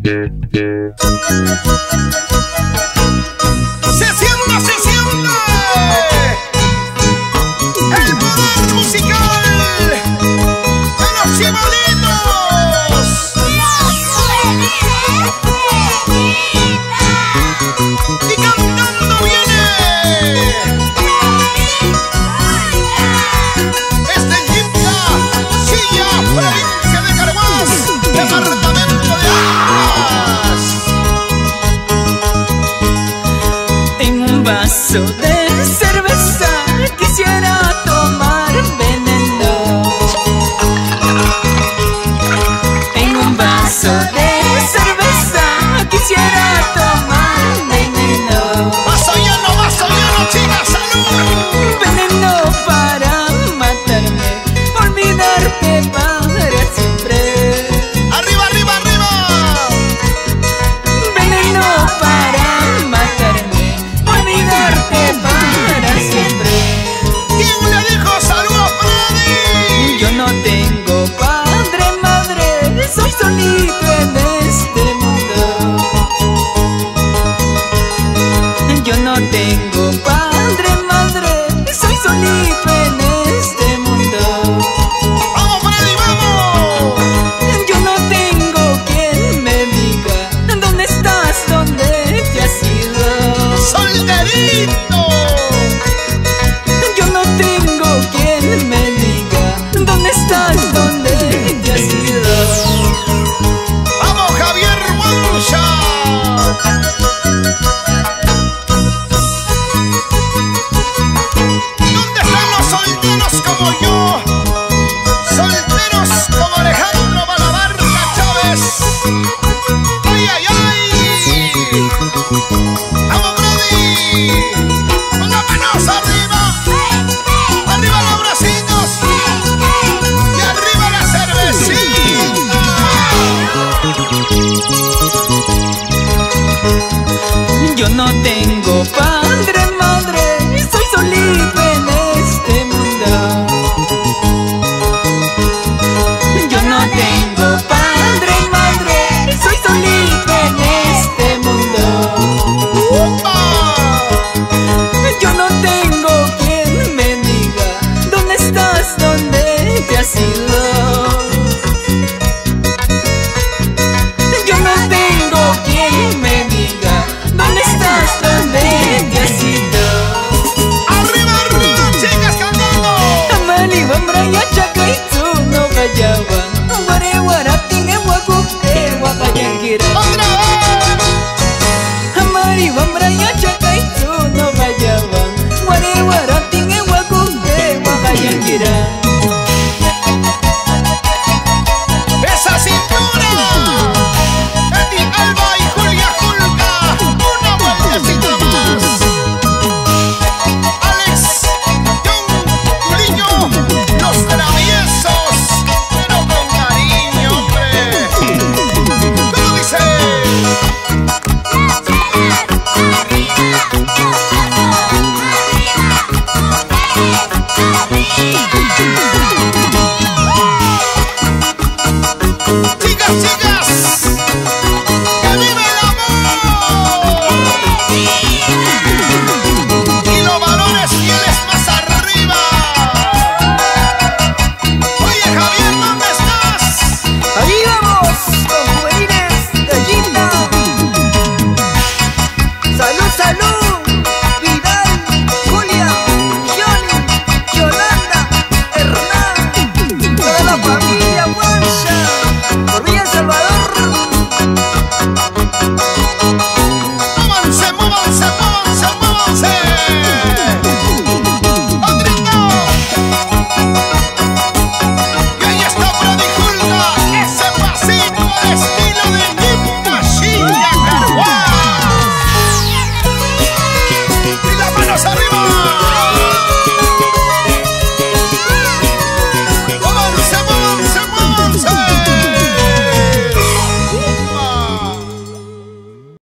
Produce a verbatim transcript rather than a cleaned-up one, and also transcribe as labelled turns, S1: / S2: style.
S1: ¡Se siente, se siente! ¡El poder musical de los Chibolitos! ¡Y cantando viene! Este Yipta, Silla, provincia de Carhuaz, departamento de Aguas.
S2: En un vaso de cerveza quisiera tomar veneno. En un vaso de cerveza quisiera tomar veneno.
S1: Vaso lleno, vaso lleno, chica, salud.
S2: Veneno para matarme, olvidarte para siempre.
S1: Arriba, arriba, arriba.
S2: Veneno para matarme, olvidarte para siempre.
S1: ¿Quién le dijo salud a Freddy?
S2: Yo no tengo padre, madre, soy solito en este mundo. Yo no tengo padre, madre, soy solito en este mundo.
S1: ¡Vamos, Freddy, vamos!
S2: Yo no tengo quien me diga dónde estás, dónde te has ido.
S1: ¡Solterito!
S2: Yo no tengo quien me diga dónde estás, dónde te has ido.
S1: ¡Vamos, Javier Mancha! ¿Dónde están los solteros como yo? Solteros como Alejandro Balabarca Chávez. ¡Ay, ay, ay! ¡Vamos, Brody! ¡Con las manos arriba! ¡Arriba los bracitos! ¡Y arriba la cervecita!
S2: Yo no tengo padre.